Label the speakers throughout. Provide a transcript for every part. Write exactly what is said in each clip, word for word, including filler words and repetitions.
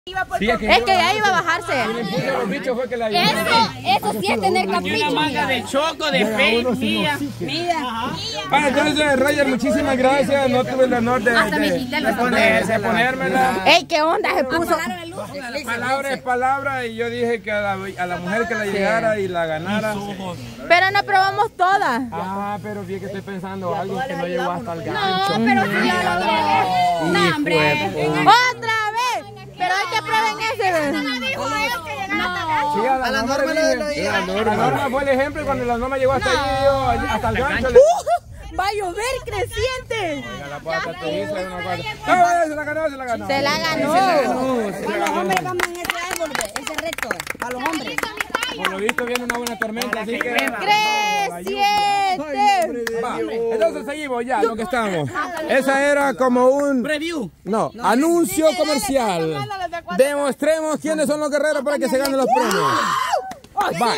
Speaker 1: Sí, es, que
Speaker 2: es que ya iba a bajarse.
Speaker 1: Los bichos fue que la
Speaker 3: eso, eso sí es tener capricho.
Speaker 4: Una manga de choco, de fe, mía.
Speaker 3: Mía.
Speaker 1: Bueno, entonces, Roger, muchísimas gracias. No tuve el honor de, de, de, de, poner, de ponérmela.
Speaker 2: Ey, ¿qué onda? Se puso.
Speaker 1: Palabra es palabra y yo dije que a la, a la mujer que la llegara y la ganara.
Speaker 2: Pero no probamos todas.
Speaker 1: Ah, pero bien que estoy pensando algo que no llegó hasta el gancho.
Speaker 3: No, pero si ya lo tiene. No, hombre.
Speaker 2: ¡Otra vez! Pero hay que prueben ese.
Speaker 3: No dijo él que llegara hasta el
Speaker 1: Sí, a la,
Speaker 5: A la
Speaker 1: norma,
Speaker 5: norma
Speaker 1: le
Speaker 5: le
Speaker 1: dije.
Speaker 5: dije.
Speaker 1: La norma. La norma fue el ejemplo y cuando la norma llegó hasta ahí, yo, hasta el gancho. le-
Speaker 2: Uh, va a llover creciente.
Speaker 1: Ya la pata te hizo una cosa. No, se la ganó, se la ganó.
Speaker 2: Se la ganó.
Speaker 5: Para los hombres vamos en este árbol, ese recto, para los hombres.
Speaker 1: Por lo visto viene una buena tormenta, así que...
Speaker 2: Creciente.
Speaker 1: Va, entonces seguimos ya, lo que estamos. Esa era como un...
Speaker 4: Preview.
Speaker 1: No, anuncio comercial. Demostremos quiénes son los guerreros para que se ganen los premios. Va.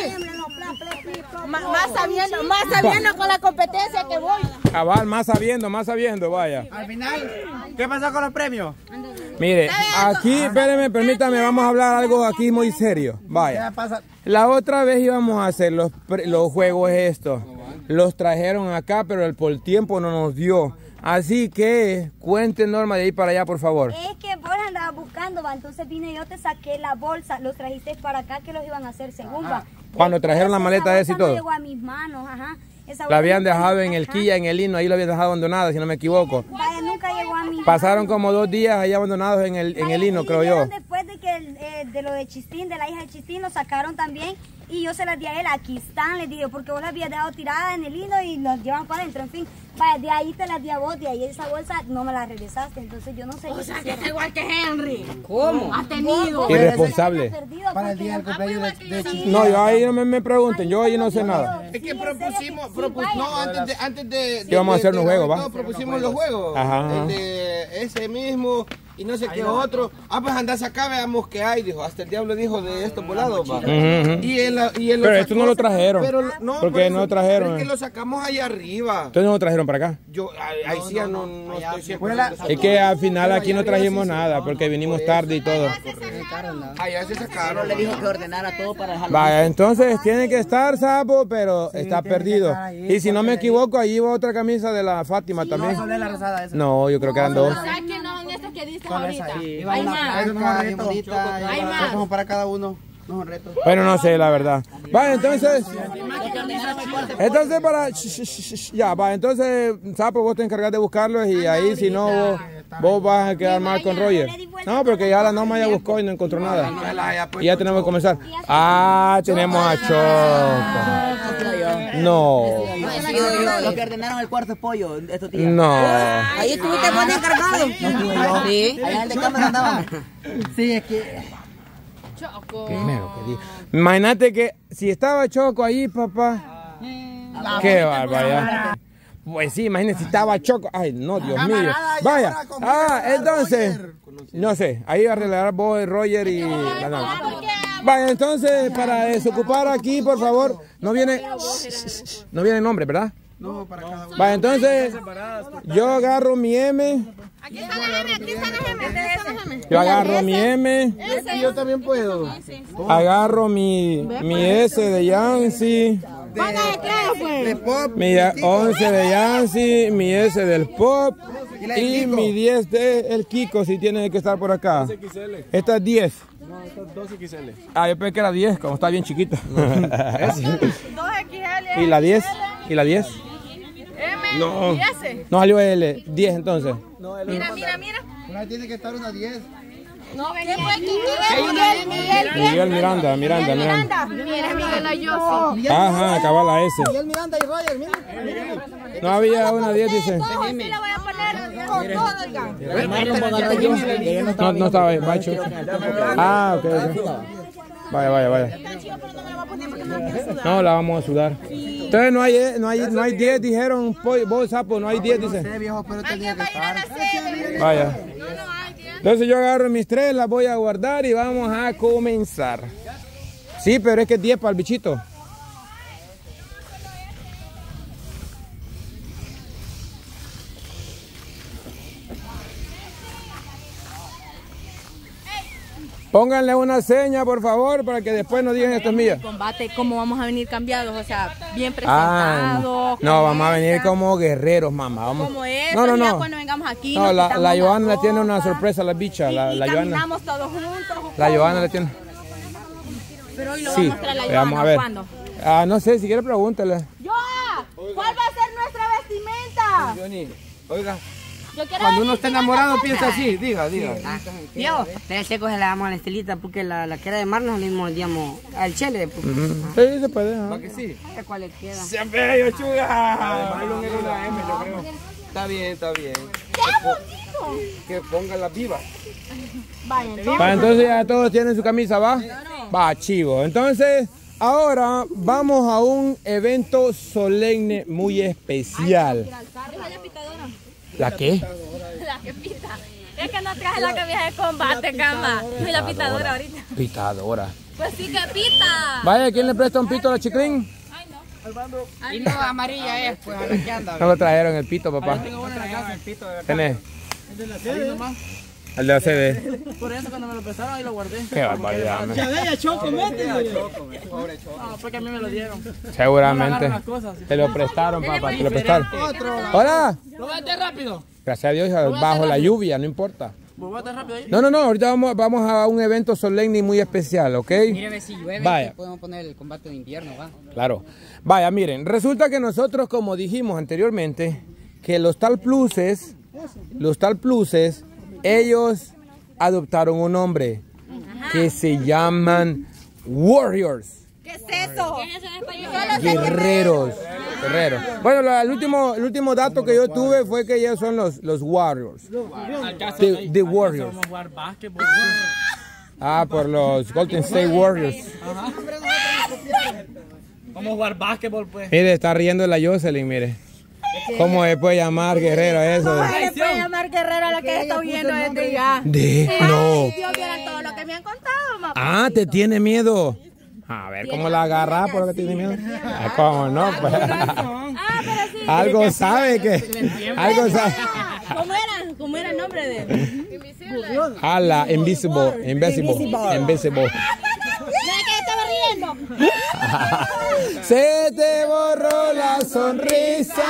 Speaker 2: Ma- Más sabiendo, más sabiendo con la competencia que voy.
Speaker 1: Cabal, más sabiendo, más sabiendo, vaya.
Speaker 5: Al final, ¿qué pasó con los premios?
Speaker 1: Mire, aquí, espérenme, permítame, vamos a hablar algo aquí muy serio. Vaya. La otra vez íbamos a hacer los, pre- los juegos estos. Los trajeron acá, pero el, por el tiempo no nos dio. Así que, cuente, Norma, de ahí para allá, por favor.
Speaker 3: Es que vos andabas buscando, va, entonces vine yo, te saqué la bolsa, los trajiste para acá que los iban a hacer según va.
Speaker 1: Cuando trajeron la maleta esa y todo.
Speaker 3: No llegó a mis manos, ajá. Esa
Speaker 1: La habían
Speaker 3: bolsa-
Speaker 1: dejado en el
Speaker 3: Ajá.
Speaker 1: quilla, en el hino, ahí lo habían dejado abandonada, si no me equivoco.
Speaker 3: Vaya, nunca llegó a mis
Speaker 1: Pasaron
Speaker 3: manos.
Speaker 1: como dos días ahí abandonados en el, en el hino,
Speaker 3: Y
Speaker 1: creo yo.
Speaker 3: vinieron después de que el, eh, de lo de Chistín, de la hija de Chistín, lo sacaron también y yo se las di a él, aquí están, les digo, porque vos las habías dejado tiradas en el hino y las llevan para adentro, en fin. Vaya, de ahí te las di a vos, de ahí esa bolsa no me la regresaste, entonces yo no sé. O sea, que es igual que Henry.
Speaker 5: ¿Cómo?
Speaker 3: Ha tenido.
Speaker 1: Irresponsable.
Speaker 5: Para el día del cumpleaños de, de Chichi.
Speaker 1: No, yo ahí no me, me pregunten, yo ahí no sé nada.
Speaker 5: Es que propusimos, propus- no, antes de, antes de, de
Speaker 1: ¿Qué vamos a hacer
Speaker 5: de-
Speaker 1: unos
Speaker 5: de-
Speaker 1: juegos, va?
Speaker 5: No, propusimos los juegos.
Speaker 1: Ajá.
Speaker 5: El de ese mismo y no sé qué otro. Ah, pues andás acá, veamos qué hay, dijo. Hasta el diablo dijo de estos volados, va.
Speaker 1: Ujú, ujú.
Speaker 5: Y él, y él
Speaker 1: Pero
Speaker 5: lo
Speaker 1: esto no lo trajeron.
Speaker 5: Pero no,
Speaker 1: ¿Por qué
Speaker 5: pero-
Speaker 1: no lo trajeron?
Speaker 5: pero es que lo sacamos allá arriba.
Speaker 1: Entonces no lo trajeron para acá.
Speaker 5: Yo, ahí, ahí sí ya no, no estoy cien
Speaker 1: Es que al final aquí no trajimos nada porque vinimos tarde y todo.
Speaker 5: Allá se sacaron.
Speaker 6: Le dijo que ordenara todo para dejarlo.
Speaker 1: Vaya, entonces tiene que estar Sapo, pero está perdido. Y si no me equivoco, ahí iba otra camisa de la Fátima también.
Speaker 5: la rosada esa.
Speaker 1: No, yo creo que eran dos.
Speaker 2: ¿Sabes que no son estos que dicen ahorita?
Speaker 5: Iba
Speaker 2: Hay
Speaker 5: una
Speaker 2: más.
Speaker 5: blanca, bien bonita,
Speaker 2: Hay
Speaker 5: y
Speaker 2: más.
Speaker 5: como para cada uno. No son retos.
Speaker 1: Bueno, no sé, la verdad. Va, entonces. Entonces, para. Ya, va, entonces, Sapo, vos te encargas de buscarlos y ahí, si no, vos, vos vas a quedar mal con Roger. No, porque ya la Norma ya buscó y no encontró nada. Y ya tenemos que comenzar. Ah, tenemos a Choco. No.
Speaker 6: Los que ordenaron el cuarto de pollo estos días.
Speaker 1: No.
Speaker 6: Ahí estuviste vos de encargado. Sí. Allá en el de cámara andaba. Sí, es que.
Speaker 1: Primero que diga. Imagínate que si estaba Choco ahí, papá. Qué barbaridad. Pues sí, imagínate si estaba Choco. Ay, no, Dios mío. Vaya. Ah, entonces. No sé, ahí arreglar vos, Roger y la Norma. Vaya, entonces, para desocupar aquí, por favor. No viene. No viene nombre, ¿verdad?
Speaker 5: No, para cada uno.
Speaker 1: Vaya, entonces. Yo agarro mi M.
Speaker 2: Aquí está la M, aquí está la M, aquí está la M.
Speaker 1: Yo agarro mi M.
Speaker 5: Y yo también puedo.
Speaker 1: Agarro mi, mi S de Yancy.
Speaker 2: Póngale claro, pues.
Speaker 5: De pop.
Speaker 1: Mi once de Yancy, mi S del Pop y mi diez de el Kiko, si tiene que estar por acá. Esta es diez.
Speaker 4: No, estos dos X L.
Speaker 1: Ah, yo pensé que era diez, como está bien chiquita.
Speaker 2: dos X L.
Speaker 1: ¿Y la diez? ¿Y la diez?
Speaker 2: M
Speaker 1: No.
Speaker 2: y S.
Speaker 1: No salió L, diez entonces.
Speaker 2: Mira, mira, mira.
Speaker 5: Una tiene que estar una diez.
Speaker 2: No, ¿quién fue? Miguel, Miguel,
Speaker 1: Miguel Miranda, Miranda, Miranda.
Speaker 2: Miranda. Mira, Miguel Ayossi.
Speaker 1: Ajá, acaba la S.
Speaker 5: Miguel Miranda y Roger, mira.
Speaker 1: No había una diez, dice.
Speaker 2: Todos, sí la voy a poner con todo, oigan.
Speaker 1: No, no estaba ahí, bacho. Ah, ok, ok. Vaya, vaya, vaya. No, la vamos a sudar. Entonces no hay, no hay, no hay diez, dijeron, vos Sapo, no hay diez, dice.
Speaker 5: Viejo, pero tenía que estar.
Speaker 1: Vaya. Entonces yo agarro mis tres, las voy a guardar y vamos a comenzar. Sí, pero es que es diez para el bichito. Pónganle una seña, por favor, para que después nos digan esto es mío.
Speaker 2: Combate, ¿cómo vamos a venir cambiados? O sea, bien
Speaker 1: Ah,
Speaker 2: presentados.
Speaker 1: no, vamos a venir como guerreros, mamá. Vamos.
Speaker 2: Como eso,
Speaker 1: No, no,
Speaker 2: ya
Speaker 1: no.
Speaker 2: cuando vengamos aquí.
Speaker 1: No,
Speaker 2: nos
Speaker 1: la,
Speaker 2: quitamos
Speaker 1: la Joana le
Speaker 2: ropa,
Speaker 1: tiene una sorpresa a la bicha.
Speaker 2: Y,
Speaker 1: La,
Speaker 2: y
Speaker 1: la Joana.
Speaker 2: caminamos todos juntos.
Speaker 1: La Joana le tiene.
Speaker 2: Pero hoy lo
Speaker 1: Sí,
Speaker 2: va a mostrar la
Speaker 1: vamos
Speaker 2: Joana.
Speaker 1: a ver.
Speaker 2: ¿Cuándo?
Speaker 1: Ah, no sé, si quiere pregúntale.
Speaker 2: ¡Joa! ¿Cuál va a ser nuestra vestimenta?
Speaker 5: Johnny, oiga,
Speaker 2: Yo quiero
Speaker 5: cuando uno
Speaker 2: venir
Speaker 5: está
Speaker 2: sin
Speaker 5: enamorado
Speaker 2: esa
Speaker 5: piensa
Speaker 2: cosa.
Speaker 5: así, diga, diga.
Speaker 6: Diego, le seco se la damos a la Estelita porque la, la que era de mar nos dimos, digamos, al chele. Pues.
Speaker 1: Sí, se puede. ajá.
Speaker 5: ¿Para que sí?
Speaker 6: A ver cuál le queda.
Speaker 5: Siempre bello, chuga. Marlon era una M, yo creo. Está bien, está bien.
Speaker 2: ¡Qué bonito!
Speaker 5: Que ponga las vivas.
Speaker 2: Vaya, entonces.
Speaker 1: Va, entonces ya todos tienen su camisa, ¿va? Va, chivo. Entonces, ahora vamos a un evento solemne muy especial. ¿La qué?
Speaker 7: La que pita. Es que no traje la camisa de combate, cama. Soy la pitadora ahorita.
Speaker 1: Pitadora.
Speaker 7: Pues sí que pita.
Speaker 1: Vaya, ¿quién le presta un pito a la Chiclín?
Speaker 6: Y no, amarilla es, pues a la que anda.
Speaker 1: No lo trajeron el pito, papá. ¿Tenés? El de la C D.
Speaker 4: Por eso cuando me lo prestaron ahí lo guardé.
Speaker 1: Qué barbaridad, man.
Speaker 4: Ya de ella, Choco, métele. No, porque a mí me lo dieron.
Speaker 1: Seguramente.
Speaker 4: Las cosas.
Speaker 1: Te lo prestaron, papá. Te lo prestaron. Hola.
Speaker 4: ¿Lo vas a hacer rápido?
Speaker 1: Gracias a Dios, bajo la lluvia, no importa.
Speaker 4: ¿Lo vas a hacer rápido ahí?
Speaker 1: No, no, no. Ahorita vamos, vamos a un evento solemne y muy especial, ¿ok?
Speaker 6: Mire, si llueve,
Speaker 1: Vaya.
Speaker 6: podemos poner el combate de invierno, ¿va?
Speaker 1: Claro. Vaya, miren, resulta que nosotros, como dijimos anteriormente, que los tal pluses, los tal pluses, ellos adoptaron un nombre que se llaman Warriors.
Speaker 2: ¿Qué es eso?
Speaker 7: ¿Qué es eso en español?
Speaker 1: Guerreros. Guerreros. Bueno, la- el último, el último dato que yo tuve fue que ellos son los, los Warriors. The, the Warriors.
Speaker 4: Vamos a jugar básquetbol.
Speaker 1: Ah, por los Golden State Warriors.
Speaker 4: Vamos a jugar básquetbol, pues.
Speaker 1: Mire, está riendo la Jocelyn, mire. ¿Cómo se puede llamar guerrero a eso?
Speaker 2: ¿Cómo se le puede llamar guerrero a la que está huyendo desde ya?
Speaker 1: De, no.
Speaker 2: Dios viera todo lo que me han contado, mamá.
Speaker 1: Ah, ¿te tiene miedo? A ver, ¿cómo la agarra por lo que tiene miedo? Ah, ¿cómo no? Pues,
Speaker 7: Ah, pero sí.
Speaker 1: algo sabe que... Algo sabe.
Speaker 2: ¿Cómo era? ¿Cómo era el nombre de?
Speaker 1: Ala, invisible, invisible, invisible.
Speaker 2: ¿Sabes que estaba riendo?
Speaker 1: Se te borró la sonrisa.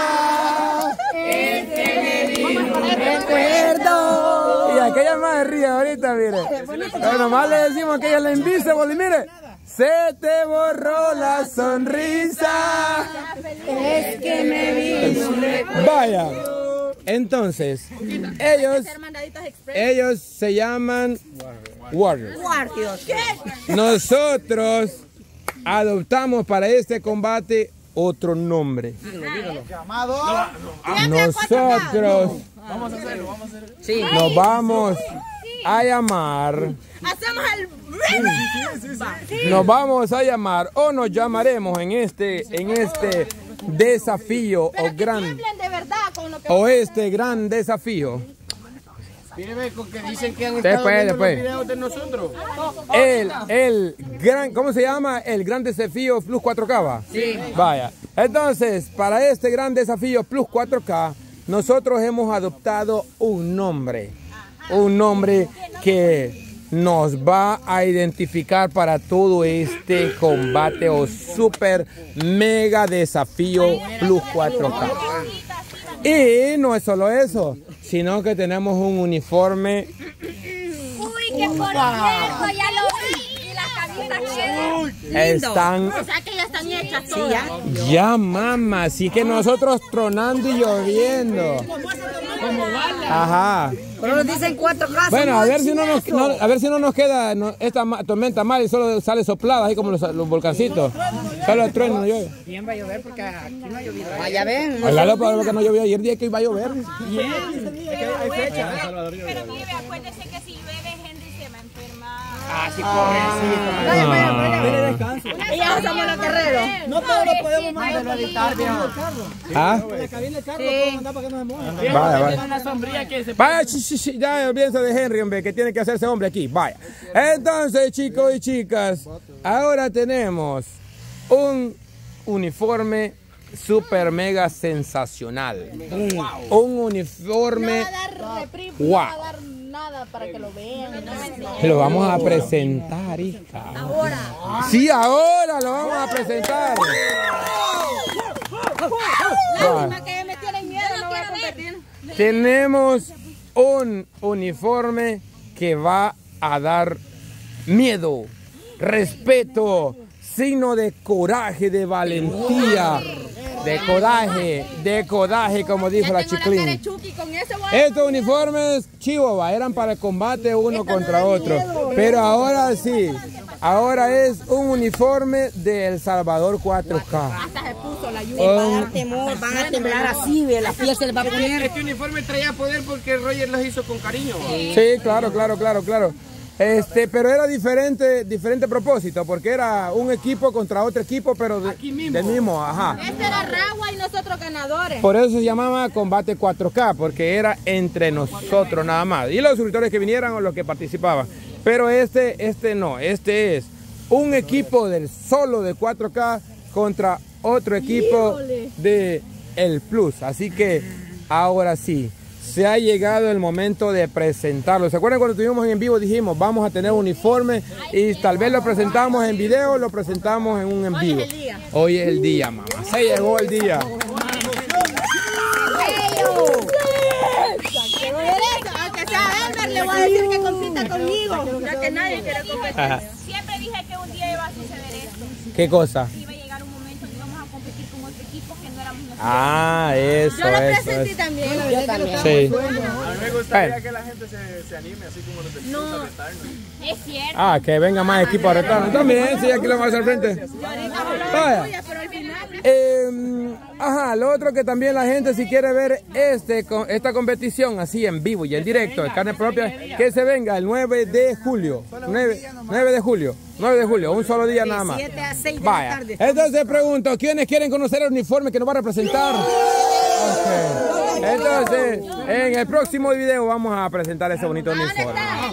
Speaker 1: Recuerdo. Y aquella más ríe ahorita, mire. Pero nomás le decimos que ella es la invisible y mire. Se te borró la sonrisa.
Speaker 2: Es que me vi.
Speaker 1: Vaya. Entonces, ellos,
Speaker 2: Hermandaditos Express.
Speaker 1: ellos se llaman Warriors.
Speaker 2: Guardios. ¿Qué?
Speaker 1: Nosotros adoptamos para este combate otro nombre. Nosotros
Speaker 6: Sí.
Speaker 1: nos vamos a llamar,
Speaker 2: Hacemos el...
Speaker 1: nos vamos a llamar o nos llamaremos en este, en este desafío o gran,
Speaker 2: Hablen de verdad con lo que...
Speaker 1: o este gran desafío.
Speaker 5: Míreme con que dicen que han
Speaker 1: Después,
Speaker 5: estado viendo
Speaker 1: después.
Speaker 5: los videos de nosotros.
Speaker 1: El, el gran, ¿cómo se llama? El gran desafío Plus cuatro K, ¿va? Sí. Vaya. Entonces, para este gran desafío Plus cuatro K, nosotros hemos adoptado un nombre. Un nombre que nos va a identificar para todo este combate o super mega desafío Plus cuatro K. Y no es solo eso, sino que tenemos un uniforme.
Speaker 7: Uy, que por cierto, ya lo vi. Y las camisas quedan.
Speaker 1: Están
Speaker 2: O sea que ya están hechas todas.
Speaker 1: ya, mamá, así que nosotros tronando y lloviendo. Ajá.
Speaker 6: Pero nos dicen cuatro casas.
Speaker 1: Bueno, a ver si no nos, no- a ver si no nos queda no- esta ma- tormenta mal y solo sale soplada, ahí como los, los volcancitos. Solo el trueno no llueve.
Speaker 6: Bien va a llover porque aquí no ha llovido. Vaya, ven.
Speaker 1: Oiga, para lo que no llovió ayer día que iba a llover.
Speaker 7: Pero mire, acuérdese que si llueve, Henry se va a enfermar.
Speaker 6: Ah, sí, pobrecito.
Speaker 2: Y ya somos los guerreros.
Speaker 4: No todos lo podemos mandar.
Speaker 1: ¿Ah?
Speaker 4: La cabina del carro lo podemos mandar para que no se moje.
Speaker 1: Vaya, vaya.
Speaker 4: Una sombrilla que se...
Speaker 1: Vaya, chi, chi, chi, ya olvídense de Henry, hombre, que tiene que hacerse hombre aquí. Vaya. Entonces, chicos y chicas, ahora tenemos un uniforme super mega sensacional. Un uniforme.
Speaker 2: No va a dar reprim,
Speaker 1: Wow.
Speaker 2: no va a dar nada para que lo vean. No,
Speaker 1: Lo vamos a presentar, hija.
Speaker 2: ahora.
Speaker 1: Sí, ahora lo vamos a presentar.
Speaker 2: Lástima que me tienen miedo, no voy a competir.
Speaker 1: Tenemos un uniforme que va a dar miedo, respeto, signo de coraje, de valentía, de coraje, de coraje, como dijo la Chiclín. Estos uniformes, chihuahua, eran para el combate uno contra otro, pero ahora sí, ahora es un uniforme de El Salvador cuatro K.
Speaker 2: Hasta se puso la lluvia.
Speaker 6: Va a dar temor, van a temblar así, ve, la piel se les va a poner.
Speaker 5: Este uniforme traía poder porque Roger los hizo con cariño.
Speaker 1: Sí, claro, claro, claro, claro. Este, pero era diferente, diferente propósito, porque era un equipo contra otro equipo, pero de,
Speaker 5: Aquí mismo.
Speaker 1: del mismo, ajá.
Speaker 2: Este era Ragua y nosotros ganadores.
Speaker 1: Por eso se llamaba Combate cuatro K, porque era entre nosotros nada más. Y los suscriptores que vinieran o los que participaban. Pero este, este no, este es un equipo del solo de cuatro K contra otro equipo de El Plus. Así que ahora sí, se ha llegado el momento de presentarlo. ¿Se acuerdan cuando estuvimos en vivo? Dijimos, vamos a tener uniforme y tal vez lo presentamos en video, lo presentamos en un en vivo.
Speaker 2: Hoy es el día.
Speaker 1: Hoy es el día, mamá. Se llegó el día.
Speaker 2: Aunque sea Elmer, le voy a decir que compita conmigo, ya que nadie quiere competir.
Speaker 1: Ajá.
Speaker 7: Siempre dije que un día iba a suceder esto.
Speaker 1: ¿Qué cosa?
Speaker 7: Iba a llegar un momento que íbamos a competir con otro equipo que no éramos nosotros.
Speaker 1: Ah, eso,
Speaker 2: Yo lo
Speaker 1: eso,
Speaker 2: presentí
Speaker 1: eso.
Speaker 2: también.
Speaker 6: Yo también.
Speaker 1: Sí.
Speaker 4: A mí me gustaría
Speaker 1: Bueno.
Speaker 4: que la gente se, se anime, así como los del
Speaker 2: No.
Speaker 4: Plus a retarnos.
Speaker 7: Es cierto.
Speaker 1: Ah, que venga más equipo a retarnos. También, sí, aquí lo vamos a hacer al frente. Vaya.
Speaker 2: Pero al final...
Speaker 1: Eh, ajá, lo otro que también la gente si quiere ver este con esta competición así en vivo y en directo, en carne propia, que se venga el nueve de julio. nueve, nueve de julio. nueve de julio, un solo día nada más.
Speaker 6: siete a seis de la
Speaker 1: Vaya.
Speaker 6: tarde.
Speaker 1: Entonces pregunto, ¿quiénes quieren conocer el uniforme que nos va a representar? Ok. Entonces, en el próximo video vamos a presentar ese bonito uniforme.